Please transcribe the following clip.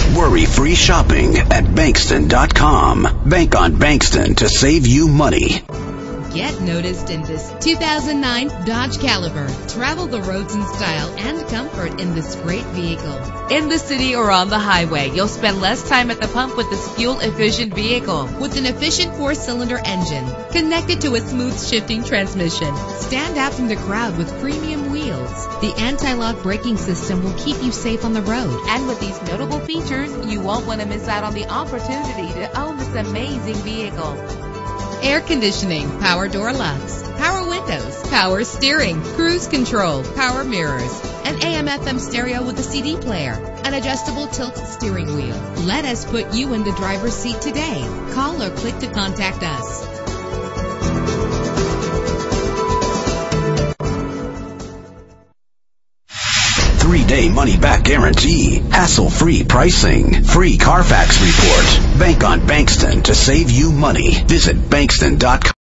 Worry-free shopping at Bankston.com. Bank on Bankston to save you money. Get noticed in this 2009 Dodge Caliber. Travel the roads in style and comfort in this great vehicle. In the city or on the highway, you'll spend less time at the pump with this fuel-efficient vehicle. With an efficient 4-cylinder engine connected to a smooth shifting transmission. Stand out from the crowd with premium wheels. The anti-lock braking system will keep you safe on the road. And with these notable features, you won't want to miss out on the opportunity to own this amazing vehicle. Air conditioning, power door locks, power windows, power steering, cruise control, power mirrors, an AM/FM stereo with a CD player, an adjustable tilt steering wheel. Let us put you in the driver's seat today. Call or click to contact us. 3-day money-back guarantee. Hassle-free pricing. Free Carfax report. Bank on Bankston to save you money. Visit Bankston.com.